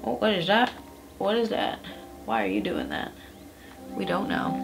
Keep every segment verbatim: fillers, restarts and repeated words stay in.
Oh, what is that? What is that? Why are you doing that? We don't know.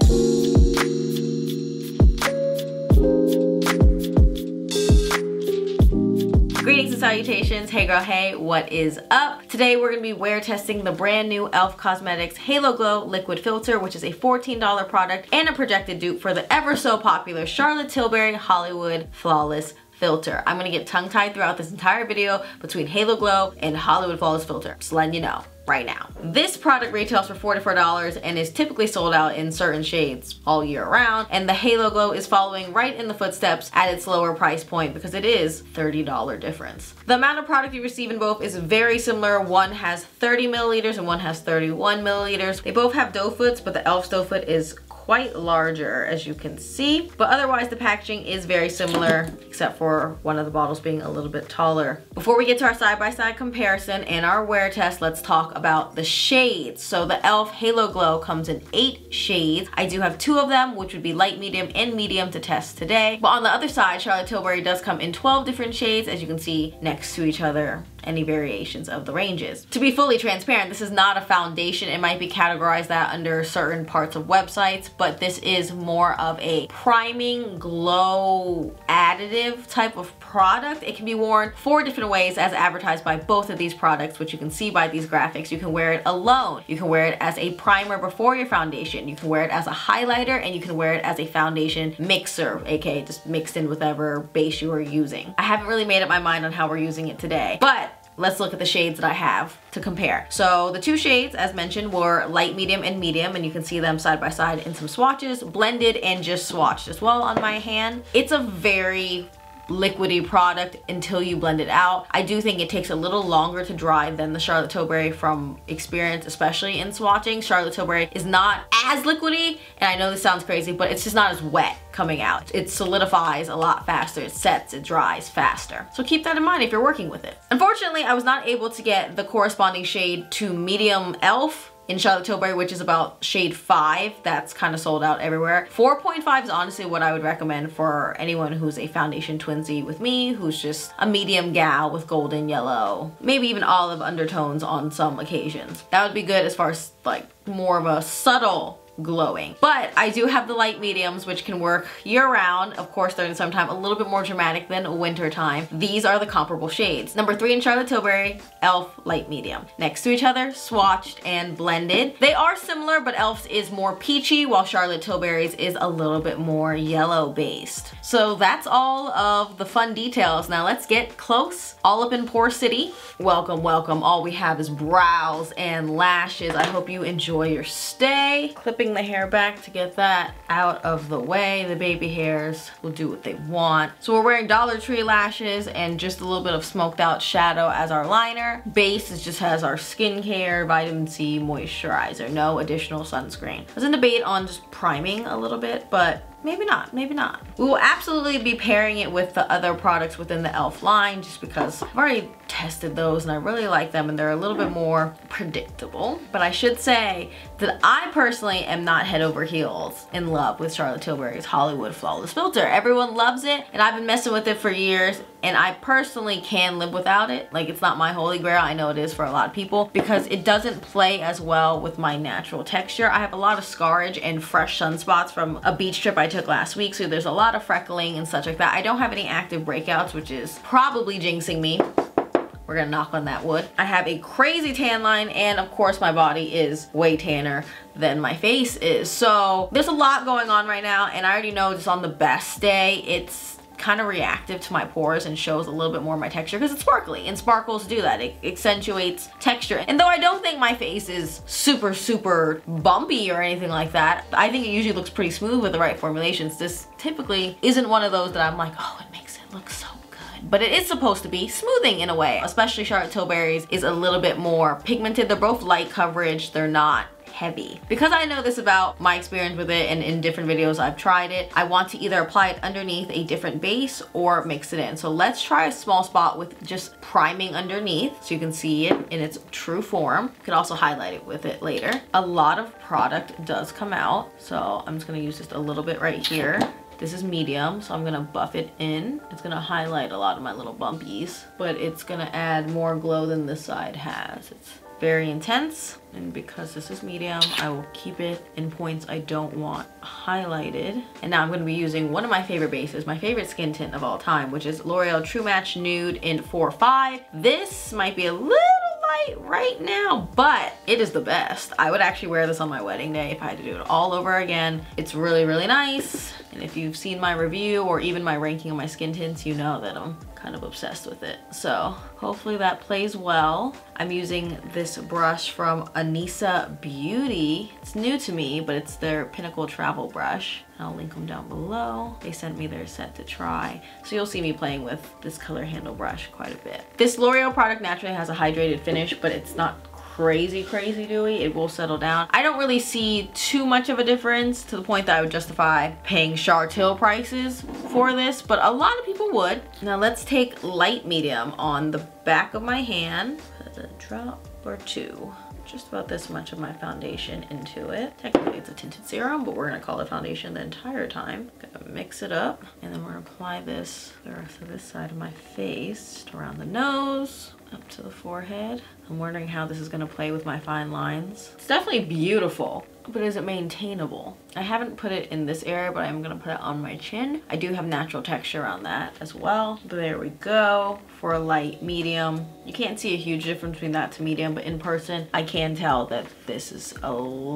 Greetings and salutations. Hey girl, hey, what is up? Today we're gonna be wear testing the brand new e l f Cosmetics Halo Glow Liquid Filter, which is a fourteen dollar product and a projected dupe for the ever so popular Charlotte Tilbury Hollywood Flawless Filter. I'm gonna get tongue-tied throughout this entire video between Halo Glow and Hollywood Flawless Filter. Just letting you know right now. This product retails for forty-four dollars and is typically sold out in certain shades all year round, and the Halo Glow is following right in the footsteps at its lower price point because it is thirty dollar difference. The amount of product you receive in both is very similar. One has thirty milliliters and one has thirty-one milliliters. They both have doe foots, but the e l f's doe foot is quite larger, as you can see, but otherwise the packaging is very similar except for one of the bottles being a little bit taller. Before we get to our side-by-side comparison and our wear test, let's talk about the shades. So the e l f Halo Glow comes in eight shades. I do have two of them, which would be light, medium, and medium to test today. But on the other side, Charlotte Tilbury does come in twelve different shades, as you can see next to each other, any variations of the ranges. To be fully transparent, this is not a foundation. It might be categorized that under certain parts of websites, but this is more of a priming glow additive type of product. It can be worn four different ways as advertised by both of these products, which you can see by these graphics. You can wear it alone. You can wear it as a primer before your foundation. You can wear it as a highlighter, and you can wear it as a foundation mixer, aka just mixed in with whatever base you are using. I haven't really made up my mind on how we're using it today, but let's look at the shades that I have to compare. So the two shades, as mentioned, were light, medium, and medium, and you can see them side by side in some swatches, blended and just swatched as well on my hand. It's a very liquidy product until you blend it out. I do think it takes a little longer to dry than the Charlotte Tilbury from experience, especially in swatching. Charlotte Tilbury is not as liquidy, and I know this sounds crazy, but it's just not as wet coming out. It solidifies a lot faster, it sets, it dries faster. So keep that in mind if you're working with it. Unfortunately, I was not able to get the corresponding shade to medium e l f in Charlotte Tilbury, which is about shade five. That's kind of sold out everywhere. four point five is honestly what I would recommend for anyone who's a foundation twinsy with me, who's just a medium gal with golden yellow, maybe even olive undertones on some occasions. That would be good as far as like more of a subtle glowing. But I do have the light mediums, which can work year round. Of course, during the summertime, a little bit more dramatic than winter time. These are the comparable shades. Number three in Charlotte Tilbury, e l f light medium. Next to each other, swatched and blended. They are similar, but e l f's is more peachy, while Charlotte Tilbury's is a little bit more yellow based. So that's all of the fun details. Now let's get close, all up in Pore City. Welcome, welcome. All we have is brows and lashes. I hope you enjoy your stay. Clipping the hair back to get that out of the way. The baby hairs will do what they want. So we're wearing Dollar Tree lashes and just a little bit of smoked out shadow as our liner. Base is just has our skincare, vitamin C, moisturizer, no additional sunscreen. I was in debate on just priming a little bit, but maybe not, maybe not. We will absolutely be pairing it with the other products within the e l f line, just because I've already tested those and I really like them and they're a little bit more predictable. But I should say that I personally am not head over heels in love with Charlotte Tilbury's Hollywood Flawless Filter. Everyone loves it and I've been messing with it for years, and I personally can live without it. Like, it's not my holy grail. I know it is for a lot of people because it doesn't play as well with my natural texture. I have a lot of scarage and fresh sunspots from a beach trip I took last week, so there's a lot of freckling and such like that. I don't have any active breakouts, which is probably jinxing me. We're gonna knock on that wood. I have a crazy tan line, and of course my body is way tanner than my face is. So there's a lot going on right now, and I already know just on the best day, it's kind of reactive to my pores and shows a little bit more of my texture because it's sparkly, and sparkles do that. It accentuates texture. And though I don't think my face is super, super bumpy or anything like that, I think it usually looks pretty smooth with the right formulations. This typically isn't one of those that I'm like, oh, it makes it look so good. But it is supposed to be smoothing in a way, especially Charlotte Tilbury's is a little bit more pigmented. They're both light coverage. They're not heavy. Because I know this about my experience with it, and in different videos I've tried it, I want to either apply it underneath a different base or mix it in. So let's try a small spot with just priming underneath so you can see it in its true form. You can also highlight it with it later. A lot of product does come out, so I'm just gonna use just a little bit right here. This is medium, so I'm gonna buff it in. It's gonna highlight a lot of my little bumpies, but it's gonna add more glow than this side has. It's very intense, and because this is medium, I will keep it in points I don't want highlighted. And now I'm going to be using one of my favorite bases, my favorite skin tint of all time, which is L'Oreal True Match Nude in four five. This might be a little light right now, but it is the best. I would actually wear this on my wedding day if I had to do it all over again. It's really, really nice. And if you've seen my review or even my ranking of my skin tints, you know that I'm kind of obsessed with it. So hopefully that plays well. I'm using this brush from Anissa Beauty. It's new to me, but it's their Pinnacle Travel brush. I'll link them down below. They sent me their set to try. So you'll see me playing with this color handle brush quite a bit. This L'Oreal product naturally has a hydrated finish, but it's not crazy, crazy dewy. It will settle down. I don't really see too much of a difference to the point that I would justify paying Chartil prices for this, but a lot of people would. Now let's take light medium on the back of my hand. Put a drop or two. Just about this much of my foundation into it. Technically it's a tinted serum, but we're gonna call it foundation the entire time. Gonna mix it up, and then we're gonna apply this the rest of this side of my face, just around the nose, up to the forehead. I'm wondering how this is gonna play with my fine lines. It's definitely beautiful, but is it maintainable? I haven't put it in this area, but I'm gonna put it on my chin. I do have natural texture on that as well. There we go. For a light medium, you can't see a huge difference between that to medium, but in person, I can tell that this is a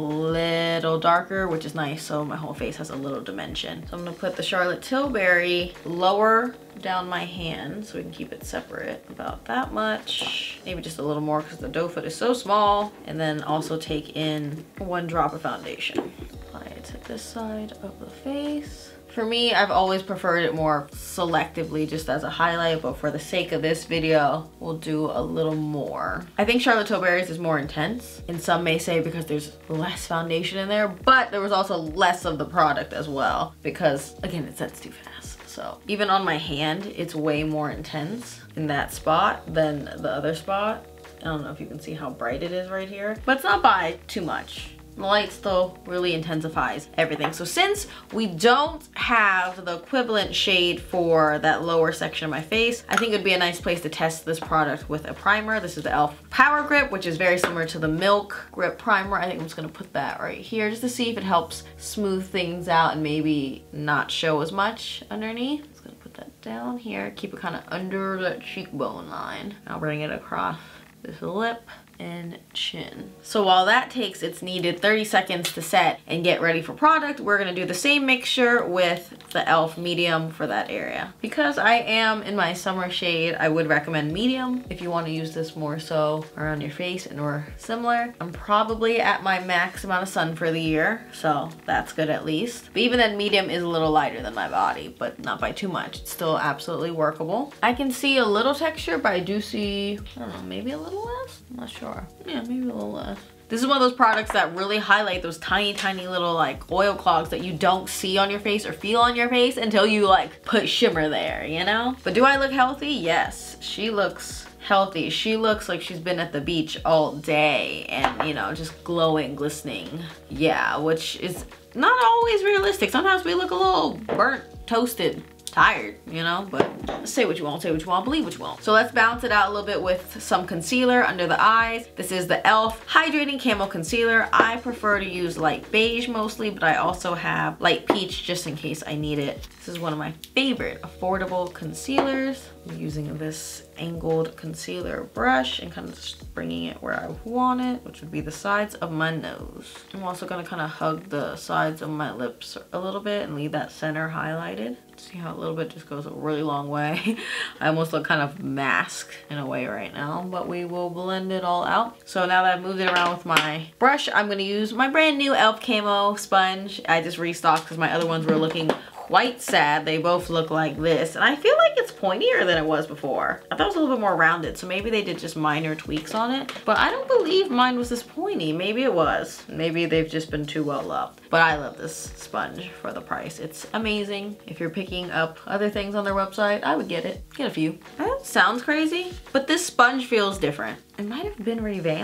little darker, which is nice, so my whole face has a little dimension. So I'm gonna put the Charlotte Tilbury lower down my hand so we can keep it separate, about that much, maybe just a little more because the doe foot is so small. And then also take in one drop of foundation, apply it to this side of the face. For me, I've always preferred it more selectively just as a highlight, but for the sake of this video, we'll do a little more. I think Charlotte Tilbury's is more intense, and some may say because there's less foundation in there, but there was also less of the product as well because, again, it sets too fast. So even on my hand, it's way more intense in that spot than the other spot. I don't know if you can see how bright it is right here, but it's not by too much. The light still really intensifies everything. So since we don't have the equivalent shade for that lower section of my face, I think it would be a nice place to test this product with a primer. This is the e l f Power Grip, which is very similar to the Milk Grip Primer. I think I'm just gonna put that right here just to see if it helps smooth things out and maybe not show as much underneath. Just gonna put that down here, keep it kind of under that cheekbone line. I'll bring it across this lip and chin. So while that takes its needed thirty seconds to set and get ready for product, we're gonna do the same mixture with the e l f medium for that area. Because I am in my summer shade, I would recommend medium if you want to use this more so around your face and we're similar. I'm probably at my max amount of sun for the year, so that's good at least. But even then, medium is a little lighter than my body, but not by too much. It's still absolutely workable. I can see a little texture, but I do see, I don't know, maybe a little less? I'm not sure. Yeah, maybe a little less. This is one of those products that really highlight those tiny, tiny little like oil clogs that you don't see on your face or feel on your face until you like put shimmer there, you know? But do I look healthy? Yes, she looks healthy. She looks like she's been at the beach all day and, you know, just glowing, glistening. Yeah, which is not always realistic. Sometimes we look a little burnt, toasted, tired, you know, but say what you want, say what you want, believe what you want. So let's balance it out a little bit with some concealer under the eyes. This is the e l f Hydrating Camo Concealer. I prefer to use light beige mostly, but I also have light peach just in case I need it. This is one of my favorite affordable concealers. I'm using this angled concealer brush and kind of just bringing it where I want it, which would be the sides of my nose. I'm also gonna kind of hug the sides of my lips a little bit and leave that center highlighted. See how a little bit just goes a really long way. I almost look kind of masked in a way right now, but we will blend it all out. So now that I've moved it around with my brush, I'm gonna use my brand new e l f Camo sponge. I just restocked because my other ones were looking quite sad. They both look like this, and I feel like it's pointier than it was before. I thought it was a little bit more rounded, so maybe they did just minor tweaks on it, but I don't believe mine was this pointy. Maybe it was. Maybe they've just been too well loved. But I love this sponge for the price. It's amazing. If you're picking up other things on their website, I would get it. Get a few. That sounds crazy, but this sponge feels different. It might have been revamped.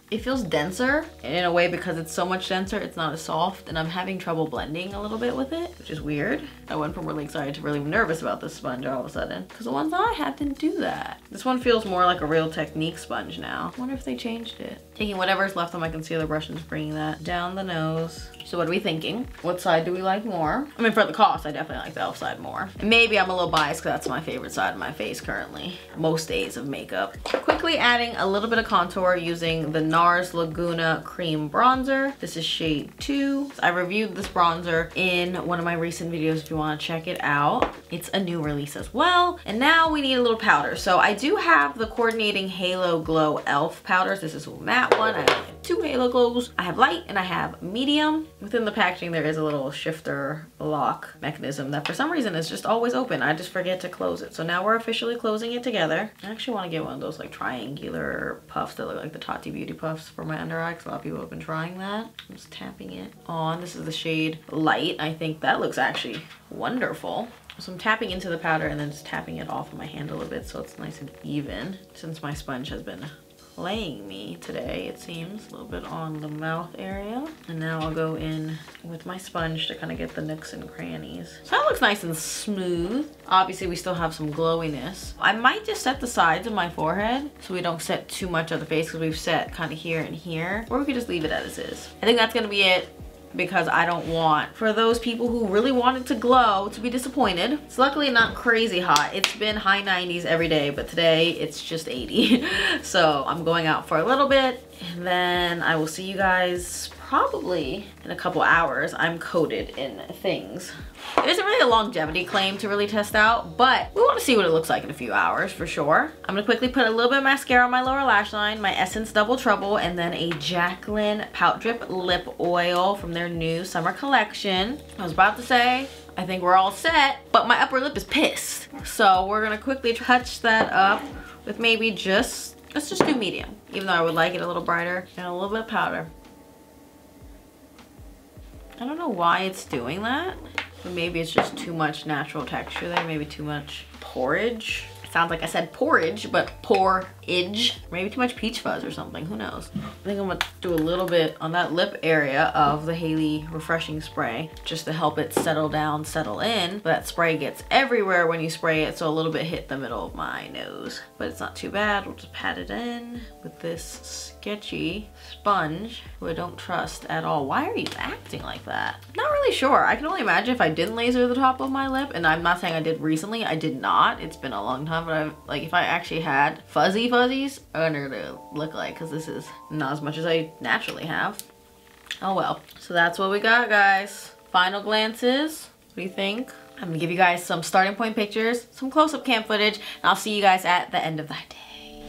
It feels denser in a way because it's so much denser, it's not as soft, and I'm having trouble blending a little bit with it, which is weird. I went from really excited to really nervous about this sponge all of a sudden because the ones I had didn't do that. This one feels more like a Real Technique sponge now. I wonder if they changed it. Taking whatever's left on my concealer brush and bringing that down the nose. So what are we thinking? What side do we like more? I mean, for the cost, I definitely like the e l f side more. And maybe I'm a little biased because that's my favorite side of my face currently. Most days of makeup. Quickly adding a little bit of contour using the NARS Laguna Cream Bronzer. This is shade two. I reviewed this bronzer in one of my recent videos if you want to check it out. It's a new release as well. And now we need a little powder. So I do have the coordinating Halo Glow e l f powders. This is a matte one. I have two Halo Glows. I have light and I have medium. Within the packaging, there is a little shifter lock mechanism that for some reason is just always open. I just forget to close it. So now we're officially closing it together. I actually want to get one of those like triangular puffs that look like the Tati Beauty puffs for my under eye because a lot of people have been trying that. I'm just tapping it on. This is the shade Light. I think that looks actually wonderful. So I'm tapping into the powder and then just tapping it off of my hand a little bit so it's nice and even. Since my sponge has been playing me today, it seems, a little bit on the mouth area. And now I'll go in with my sponge to kind of get the nooks and crannies. So that looks nice and smooth. Obviously we still have some glowiness. I might just set the sides of my forehead so we don't set too much of the face because we've set kind of here and here, or we could just leave it as is. I think that's gonna be it, because I don't want for those people who really wanted to glow to be disappointed. It's luckily not crazy hot. It's been high nineties every day, but today it's just eighty. So I'm going out for a little bit and then I will see you guys probably in a couple hours. I'm coated in things. There isn't really a longevity claim to really test out, but we want to see what it looks like in a few hours for sure. I'm gonna quickly put a little bit of mascara on my lower lash line, my Essence Double Trouble, and then a Jaclyn Pout Drip Lip Oil from their new summer collection. I was about to say, I think we're all set, but my upper lip is pissed. So we're gonna quickly touch that up with maybe just, let's just do medium, even though I would like it a little brighter, and a little bit of powder. I don't know why it's doing that. But maybe it's just too much natural texture there, maybe too much porridge. It sounds like I said porridge, but porridge. Maybe too much peach fuzz or something, who knows. I think I'm gonna do a little bit on that lip area of the Hailey Refreshing Spray just to help it settle down, settle in. But that spray gets everywhere when you spray it, so a little bit hit the middle of my nose. But it's not too bad, we'll just pat it in with this sketchy sponge who I don't trust at all. Why are you acting like that? Not really sure. I can only imagine if I didn't laser the top of my lip, and I'm not saying I did recently, I did not. It's been a long time, but I've, like if I actually had fuzzy fuzzies, I wonder what it would look like because this is not as much as I naturally have. Oh well. So that's what we got, guys. Final glances. What do you think? I'm gonna give you guys some starting point pictures, some close-up cam footage, and I'll see you guys at the end of the day.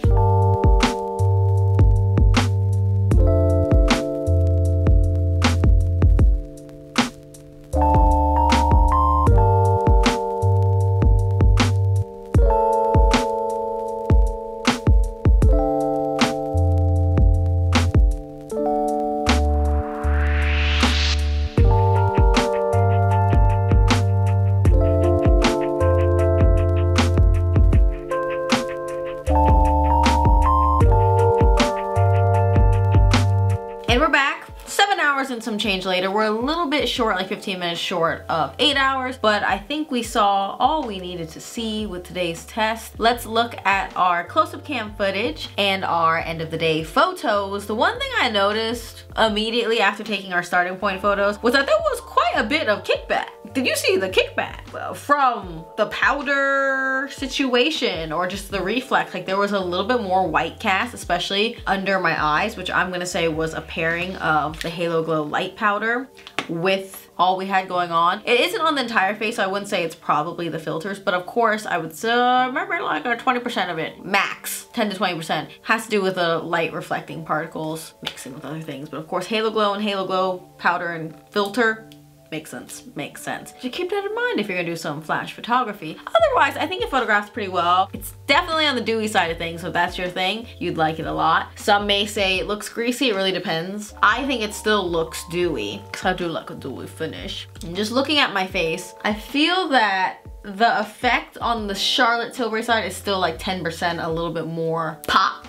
And some change later. We're a little bit short, like fifteen minutes short of eight hours, but I think we saw all we needed to see with today's test. Let's look at our close-up cam footage and our end of the day photos. The one thing I noticed immediately after taking our starting point photos was that there was quite a bit of kickback. Did you see the kickback? Well, from the powder situation or just the reflex? Like there was a little bit more white cast, especially under my eyes, which I'm gonna say was a pairing of the Halo Glow Light Powder with all we had going on. It isn't on the entire face, so I wouldn't say it's probably the filters, but of course I would say, uh, remember like our twenty percent of it, max, ten to twenty percent, has to do with the light reflecting particles mixing with other things. But of course Halo Glow and Halo Glow powder and filter, makes sense, makes sense. So keep that in mind if you're gonna do some flash photography. Otherwise, I think it photographs pretty well. It's definitely on the dewy side of things, so if that's your thing, you'd like it a lot. Some may say it looks greasy, it really depends. I think it still looks dewy, because I do like a dewy finish. And just looking at my face, I feel that the effect on the Charlotte Tilbury side is still like ten percent, a little bit more pop.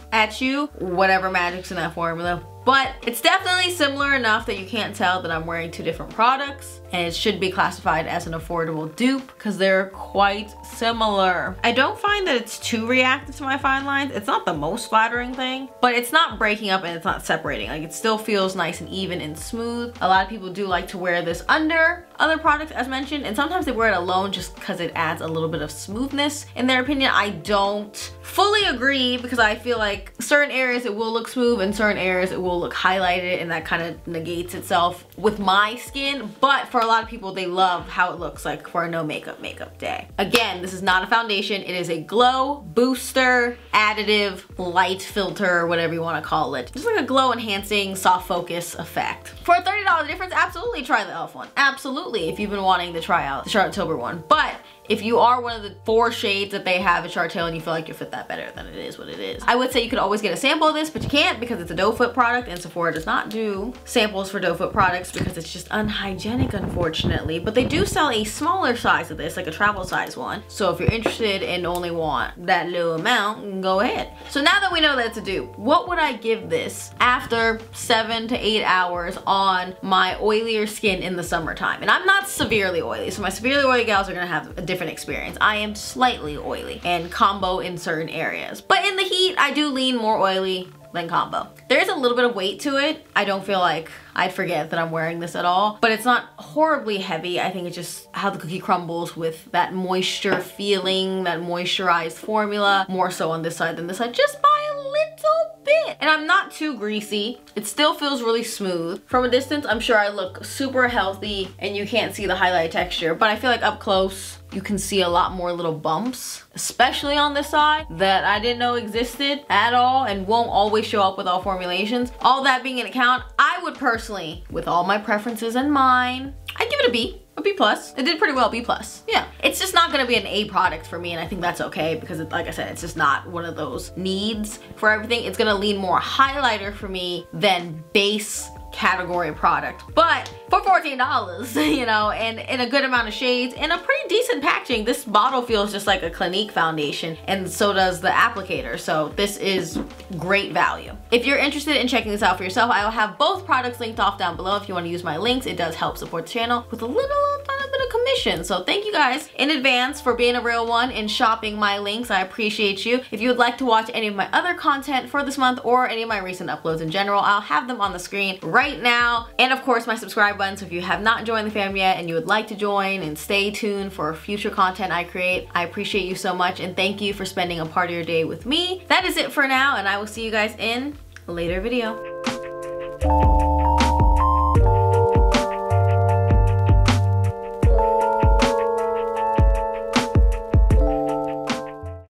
at you, whatever magic's in that formula. But it's definitely similar enough that you can't tell that I'm wearing two different products, and it should be classified as an affordable dupe because they're quite similar. I don't find that it's too reactive to my fine lines. It's not the most flattering thing, but it's not breaking up and it's not separating. Like, it still feels nice and even and smooth. A lot of people do like to wear this under other products as mentioned, and sometimes they wear it alone just because it adds a little bit of smoothness in their opinion. I don't fully agree because I feel like certain areas it will look smooth and certain areas it will look highlighted, and that kind of negates itself with my skin. But for a lot of people, they love how it looks like for a no makeup makeup day. Again, this is not a foundation. It is a glow booster, additive, light filter, whatever you want to call it. Just like a glow enhancing soft focus effect. For a thirty dollar difference, absolutely try the e l f one. Absolutely, if you've been wanting to try out the Charlottober one. But if you are one of the four shades that they have at Chartel and you feel like you fit that better, then it is what it is. I would say you could always get a sample of this, but you can't because it's a doe foot product, and Sephora does not do samples for doe foot products because it's just unhygienic, unfortunately. But they do sell a smaller size of this, like a travel size one. So if you're interested and only want that low amount, go ahead. So now that we know that it's a dupe, what would I give this after seven to eight hours on my oilier skin in the summertime? And I'm not severely oily, so my severely oily gals are gonna have a different experience. I am slightly oily and combo in certain areas, but in the heat I do lean more oily than combo. There is a little bit of weight to it. I don't feel like I'd forget that I'm wearing this at all, but it's not horribly heavy. I think it's just how the cookie crumbles with that moisture feeling, that moisturized formula, more so on this side than this side, just by a little bit. And I'm not too greasy. It still feels really smooth. From a distance, I'm sure I look super healthy and you can't see the highlight texture, but I feel like up close, you can see a lot more little bumps, especially on this side, that I didn't know existed at all and won't always show up with all formulations. All that being an account, I would personally, with all my preferences in mind, I'd give it a B. A B plus. It did pretty well, B plus. Yeah. It's just not gonna be an A product for me, and I think that's okay because it, like I said, it's just not one of those needs for everything. It's gonna lean more highlighter for me than base category product. But for fourteen dollars, you know, and in a good amount of shades and a pretty decent packaging, this bottle feels just like a Clinique foundation, and so does the applicator. So this is great value. If you're interested in checking this out for yourself, I will have both products linked off down below if you want to use my links. It does help support the channel with a little tiny bit of commission. So thank you guys in advance for being a real one and shopping my links. I appreciate you. If you would like to watch any of my other content for this month or any of my recent uploads in general, I'll have them on the screen right now. And of course, my subscribe button. So if you have not joined the fam yet and you would like to join and stay tuned for future content I create, I appreciate you so much and thank you for spending a part of your day with me. That is it for now, and I will see you guys in a later video.